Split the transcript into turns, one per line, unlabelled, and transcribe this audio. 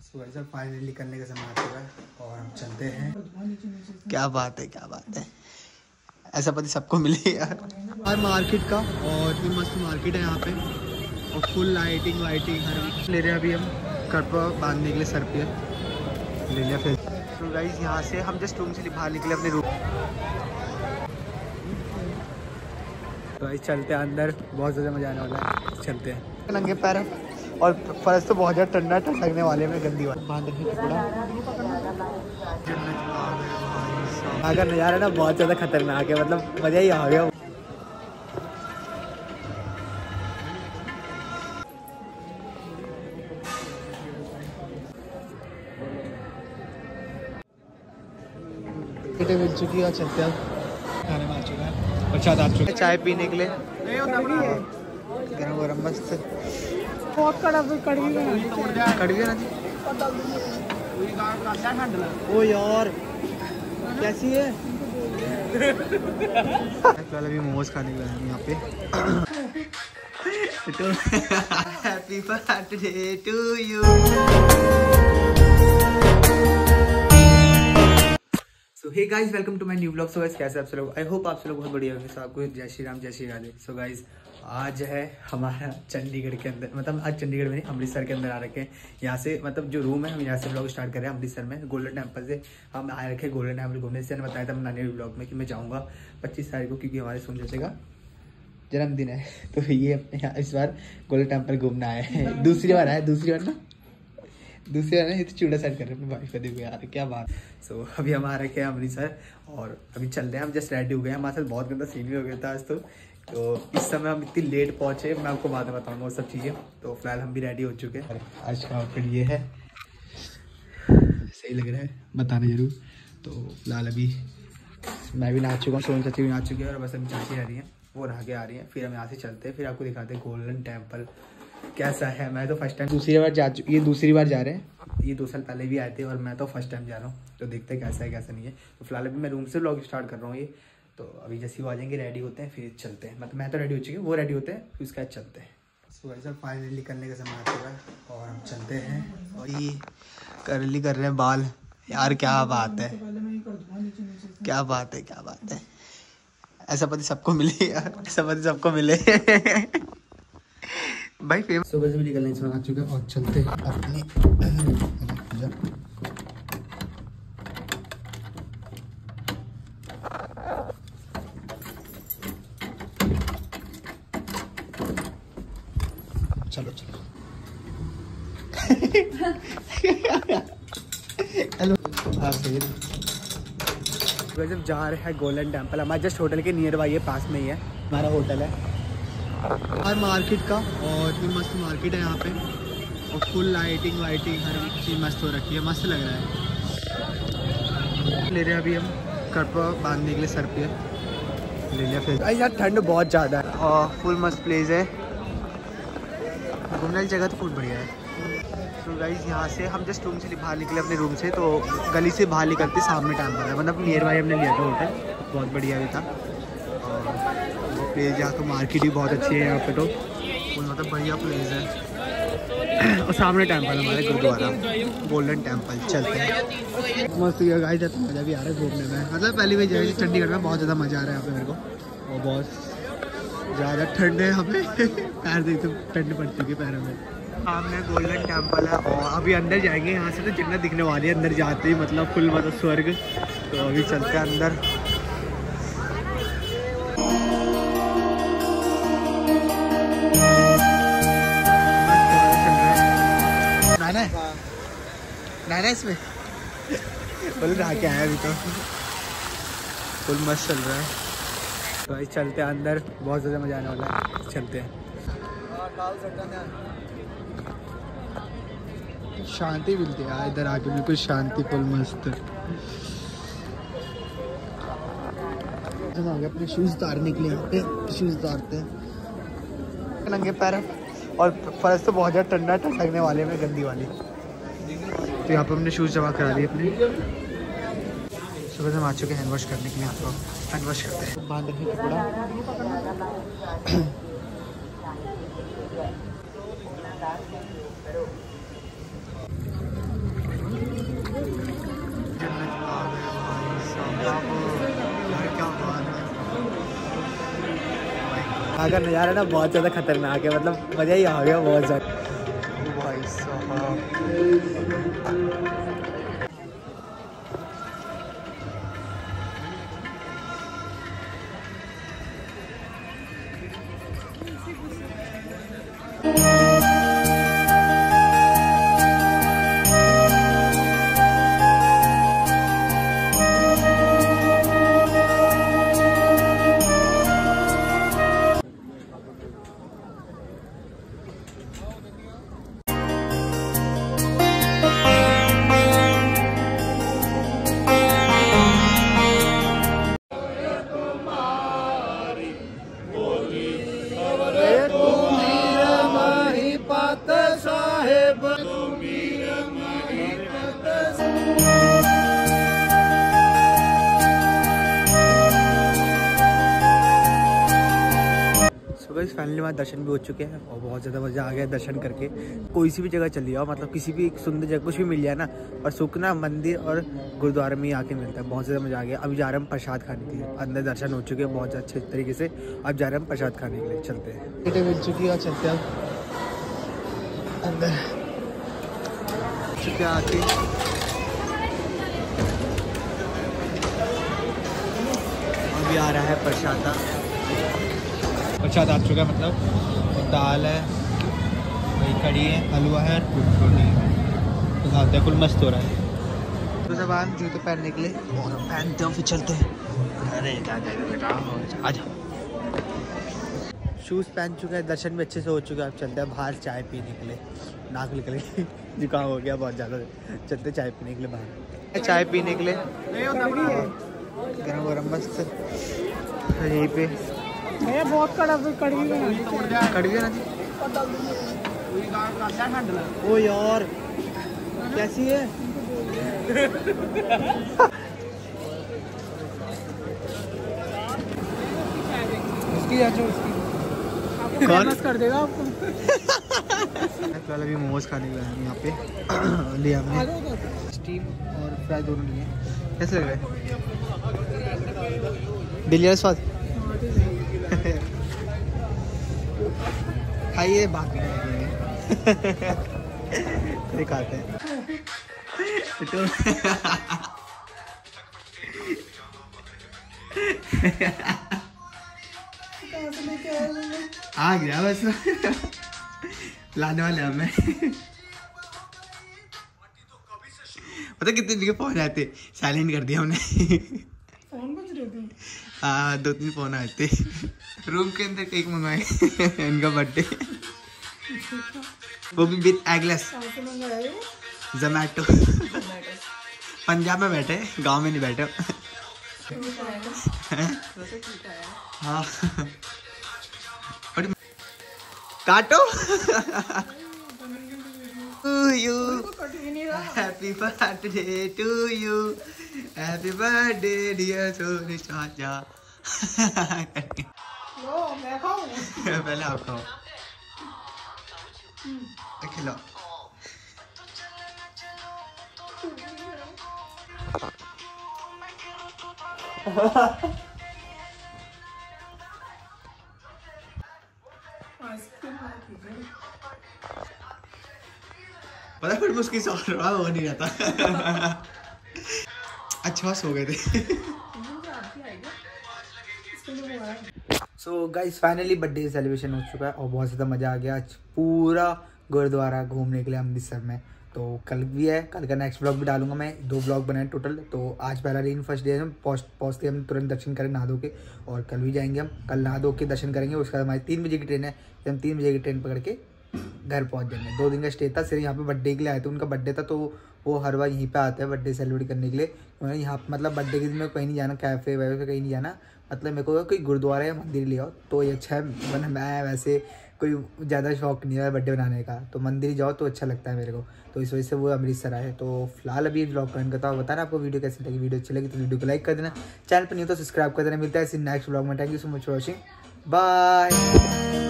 सुबह sir finally करने का समय आ चुका है और हम चलते हैं। क्या बात है, क्या बात है, ऐसा पति सबको मिले यार। हर मार्केट का और इतनी मस्त मार्केट है यहाँ पे और फुल लाइटिंग वाइटिंग हर ले रहे हैं। अभी हम कटवा बांधने के लिए सर पे ले लिया। फिर तो गाइस यहाँ से हम जस्ट रूम से बाहर निकले अपने रूम। तो गाइस चलते हैं अंदर, बहुत ज़्यादा मजा आने वाला है। चलते हैं नंगे पैर और फर्श तो बहुत ज़्यादा ठंडा लगने वाले में गंदी वाली बांध रखी कपड़ा। अगर नज़ारा ना बहुत ज़्यादा खतरनाक है, मतलब मज़ा ही आ गया। मिल चुकी है और चलते हैं। खाने में आ चुका है, प्रसाद आ चुका है। चाय पीने के लिए गरम गरम मस्त कड़वी ना जी। ओ यार कैसी है। फिलहाल अभी मोमोज खाने के लिए यहाँ पे। Happy birthday to you. So hey guys, welcome to my new vlog. So guys कैसे आप सब लोग? आई होप आप सब लोग बहुत बढ़िया होंगे। सो आपको जय श्री राम, जय श्री राधे। सो गाइस आज है हमारा चंडीगढ़ के अंदर, मतलब आज चंडीगढ़ में नहीं अमृतसर के अंदर आ रखे हैं। यहाँ से मतलब जो रूम है हम यहाँ से व्लॉग स्टार्ट कर रहे हैं अमृतसर में गोल्डन टेम्पल से। हम आ रखे गोल्डन टेम्पल घूमने से। बताया था मैंने व्लॉग में कि मैं जाऊँगा 25 तारीख को, क्योंकि हमारे सोन चाचा का जन्मदिन है। तो ये अपने यहाँ इस बार गोल्डन टेम्पल घूमना आए हैं। दूसरी बार आए, दूसरी बार ना ये तो चूड़ा सेट कर रहे हैं अपने भाई को। देखो यार क्या बात। सो अभी हम आ रखे हैं अमृतसर और अभी चल रहे हैं। हम जस्ट रेडी हो गए हैं। हमारे साथ बहुत गंदा सीन भी हो गया था आज। तो इस समय हम इतनी लेट पहुंचे, मैं आपको बाद में बताऊंगा वो सब चीज़ें। तो फिलहाल हम भी रेडी हो चुके हैं। आज का आउटफिट ये है, सही लग रहा है बताना जरूर। तो फिलहाल अभी मैं भी नाच चुका हूँ, सोन चाची भी नाच चुकी है और बस अभी चाची आ रही हैं, वो नहा के आ रही हैं। फिर हम यहाँ से चलते हैं, फिर आपको दिखाते हैं गोल्डन टेम्पल कैसा है। मैं तो फर्स्ट टाइम दूसरी बार ये दूसरी बार जा रहे हैं। ये 2 साल पहले भी आए थे और मैं तो फर्स्ट टाइम जा रहा हूँ। तो देखते हैं कैसा है कैसा नहीं है। तो फिलहाल अभी मैं रूम से व्लॉग स्टार्ट कर रहा हूँ ये। तो अभी जैसे वो आ जाएंगे रेडी होते हैं फिर चलते हैं। मतलब मैं तो रेडी हो चुकी हूँ, वो रेडी होते हैं फिर उसके बाद चलते हैं। सुबह सर फाइनली करने का समय आ चुका है और हम चलते हैं। और ये करली कर रहे हैं बाल। यार क्या बात है, क्या बात है, क्या बात है। ऐसा पति सबको मिले यार, ऐसा पति सबको मिले भाई। फेमस सुबह से भी निकलने समय आ चुका है और चलते हैं अपनी चलो चलो। हेलो जब जा रहे हैं गोल्डन टेम्पल, हमारे जस्ट होटल के नियर बाई है, पास में ही है हमारा होटल है। हर मार्केट का और इतनी मस्त मार्केट है यहाँ पे और फुल लाइटिंग वाइटिंग हर चीज़ मस्त हो रखी है, मस्त लग रहा है। ले रहे हैं अभी हम कटवा बांधने के लिए सर पे ले लिया। फिर यार ठंड बहुत ज़्यादा है और फुल मस्त प्लेस है, घूमने वाली जगह तो फुल बढ़िया है। तो गाइस यहाँ से हम जस्ट रूम से बाहर निकले अपने रूम से। तो गली से बाहर निकलते सामने टेम्पल है, मतलब नियर बाई हमने लिया था होटल, बहुत बढ़िया भी था। और प्लेस यहाँ तो मार्केट भी बहुत अच्छी है यहाँ पे, तो मतलब बढ़िया प्लेस है। और सामने टेम्पल हमारे गुरुद्वारा गोल्डन टेम्पल। चलते हैं। मस्त गाइस, जाते मज़ा भी आ रहा है घूमने में। मतलब पहली बार जाए चंडीगढ़ में, बहुत ज़्यादा मज़ा आ रहा है यहाँ पे मेरे को। और बहुत ज़्यादा ठंड है यहाँ पे पैर देखते ठंड पड़ चुकी है पैरों में। सामने गोल्डन टेम्पल है और अभी अंदर जाएंगे। यहाँ से तो जन्नत दिखने वाली है अंदर जाते ही, मतलब फुल मतलब स्वर्ग। तो अभी चलते हैं अंदर। नाना इसमें फुल रहा क्या है अभी तो फुल मस्त चल रहा है। तो अभी चलते हैं अंदर, बहुत ज़्यादा मजा आने वाला है। चलते हैं। शांति मिलती है यार इधर आके, बिल्कुल शांति फुल मस्त। हम आ गए अपने शूज़ उतारने के लिए। यहाँ पे शूज़ उतारते हैं नंगे पैर और फर्श तो बहुत ज़्यादा ठंडा लगने वाले में गंदी वाली। तो यहाँ पर हमने शूज़ जमा करा दिए अपने। सुबह से हम आ चुके हैं हैंड वॉश करने के लिए। यहाँ पर हैंड वॉश करते हैं, बांध रखिए कपड़ा। यहाँ का नज़ारा ना बहुत ज़्यादा खतरनाक है, मतलब मज़ा ही आ गया बहुत ज़्यादा भाई साहब। गाइस फाइनली वहाँ दर्शन भी हो चुके हैं और बहुत ज़्यादा मज़ा आ गया दर्शन करके। कोई सी भी जगह चली जाओ, मतलब किसी भी सुंदर जगह कुछ भी मिल जाए ना, और सुखना मंदिर और गुरुद्वारे में ही आके मिलता है। बहुत ज़्यादा मज़ा आ गया। अभी जा रहे हैं हम प्रसाद खाने के लिए। अंदर दर्शन हो चुके हैं बहुत अच्छे तरीके से। अब जा रहे हैं हम प्रसाद खाने के लिए, चलते हैं। टिकटें मिल चुकी है और चलते हैं अंदर चुके आके। अभी आ रहा है प्रसाद आ चुका है, मतलब दाल है, वही कड़ी है, हलवा है, रोटी तो खाते हैं। फुल मस्त हो रहा है। तो जबान जूते पहनने के लिए और पहनते हैं, फिर चलते हैं। अरे बेटा आ जाओ। शूज़ पहन चुके हैं, दर्शन भी अच्छे से हो चुका है। अब चलते हैं बाहर चाय पीने के लिए। नाक निकले जुकाम हो गया बहुत ज़्यादा। चलते चाय पीने के लिए बाहर। चाय पीने के लिए गरम गरम मस्त यहीं पे। बहुत कड़वी है ना जी। ओ यार कैसी है? उसकी कौन कर देगा आपको? अभी मोमोज खाने गए हैं यहाँ पे। लिया हमने स्टीम और फ्राई दोनों लिए। कैसे लग रहा है? बिलियर स्वाद खाइए बात नहीं दिखाते हैं। आ गया बस लाने वाले हमें। पता कितने दिन के फोन आए थे, साइलेंट कर दिया हमने। फोन बज रहे थे? हाँ 2-3 फोन आए थे। रूम के अंदर केक मंगवाए इनका बर्थडे, वो भी विद एगलेस। जोमैटो। पंजाब में बैठे, गांव में नहीं बैठे। हाँ काटो। you happy birthday to you, happy birthday dear Soni चाचा। मैं खाऊं? पहले आप खाओ। खिलाओ। पता फिर मुझकी सो रहा हो नहीं रहता। अच्छा सो गए थे। So guys finally birthday celebration हो चुका है और बहुत ज़्यादा मज़ा आ गया। आज पूरा गुरुद्वारा घूमने के लिए अमृतसर में। तो कल भी है, कल का नेक्स्ट ब्लॉग भी डालूंगा मैं। 2 ब्लॉग बनाए टोटल। तो आज पहला दिन फर्स्ट डे हम पहुँचते हम तुरंत दर्शन करें नहा धो के, और कल भी जाएंगे हम। कल नहा धो के दर्शन करेंगे। उसके बाद हमारी 3 बजे की ट्रेन है। हम 3 बजे की ट्रेन पकड़ के घर पहुंच जाएंगे। 2 दिन का स्टे था। सिर्फ यहाँ पे बर्थडे के लिए आए थे। उनका बर्थडे था तो वो हर बार यहीं पे आते हैं बर्थडे सेलिब्रेट करने के लिए। उन्होंने यहाँ मतलब बर्थडे के दिन में कहीं नहीं जाना, कैफ़े वैफे कहीं नहीं जाना। मतलब मेरे को कोई गुरुद्वारा या मंदिर ले आओ तो ये अच्छा है। मैं वैसे कोई ज़्यादा शौक नहीं है बर्थडे बनाने का, तो मंदिर जाओ तो अच्छा लगता है मेरे को। तो इस वजह से वो अमृतसर आए। तो फिलहाल अभी ब्लॉग कमेंट करता हूँ, बताना आपको वीडियो कैसी लगी। वीडियो अच्छी लगी तो वीडियो को लाइक कर देना, चैनल पर नहीं हो तो सब्सक्राइब कर देना। मिलता है इसी नेक्स्ट ब्लॉग में। Thank you so much for watching, bye.